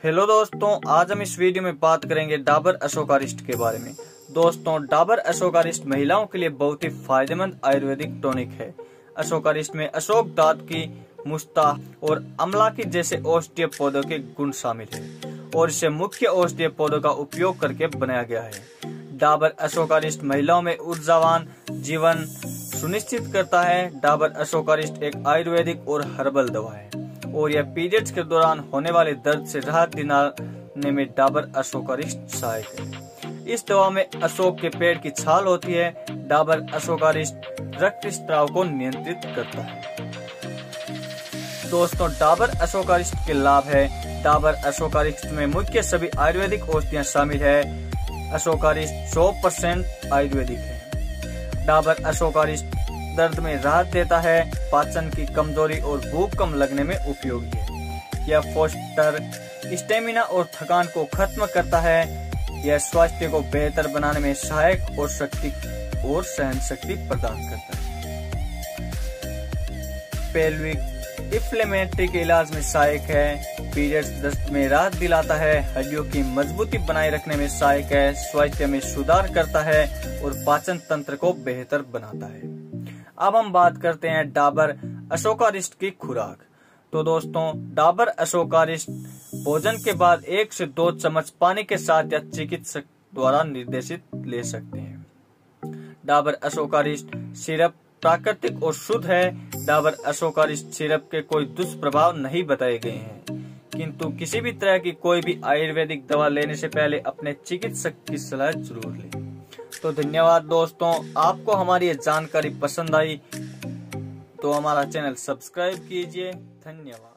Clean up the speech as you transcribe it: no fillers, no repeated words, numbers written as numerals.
Hello दोस्तों, आज हम इस वीडियो में बात करेंगे डाबर अशोकारिष्ट के बारे में। दोस्तों, डाबर अशोकारिष्ट महिलाओं के लिए बहुत ही फायदेमंद आयुर्वेदिक टॉनिक है। अशोकारिष्ट में अशोक दांत की मुस्ता और अमलाकी जैसे औषधीय पौधों के गुण शामिल है और इसे मुख्य औषधीय पौधों का उपयोग करके बनाया गया है। डाबर अशोकारिष्ट महिलाओं में ऊर्जावान जीवन सुनिश्चित करता है। डाबर अशोकारिष्ट एक आयुर्वेदिक और हर्बल दवा है और यह पीरियड्स के दौरान होने वाले दर्द से राहत दिलाने में डाबर अशोकारिष्ट सहायक है। इस दवा में अशोक के पेड़ की छाल होती है। डाबर अशोकारिष्ट रक्त स्त्राव को नियंत्रित करता है। दोस्तों, डाबर अशोकारिष्ट के लाभ है। डाबर अशोकारिष्ट में मुख्य सभी आयुर्वेदिक औषधियां शामिल है। अशोकारिष्ट 100% आयुर्वेदिक है। डाबर अशोकारिष्ट दर्द में राहत देता है, पाचन की कमजोरी और भूख कम लगने में उपयोगी है। यह फोस्टर स्टेमिना और थकान को खत्म करता है। यह स्वास्थ्य को बेहतर बनाने में सहायक और शक्ति और सहन शक्ति प्रदान करता है। पेल्विक इन्फ्लेमेटरी के इलाज में सहायक है। पीरियड्स दर्द में राहत दिलाता है। हड्डियों की मजबूती बनाए रखने में सहायक है। स्वास्थ्य में सुधार करता है और पाचन तंत्र को बेहतर बनाता है। अब हम बात करते हैं डाबर अशोकारिष्ट की खुराक। तो दोस्तों, डाबर अशोकारिष्ट भोजन के बाद 1 से 2 चम्मच पानी के साथ या चिकित्सक द्वारा निर्देशित ले सकते हैं। डाबर अशोकारिष्ट सिरप प्राकृतिक और शुद्ध है। डाबर अशोकारिष्ट सिरप के कोई दुष्प्रभाव नहीं बताए गए हैं, किंतु किसी भी तरह की कोई भी आयुर्वेदिक दवा लेने से पहले अपने चिकित्सक की सलाह जरूर लें। तो धन्यवाद दोस्तों, आपको हमारी ये जानकारी पसंद आई तो हमारा चैनल सब्सक्राइब कीजिए। धन्यवाद।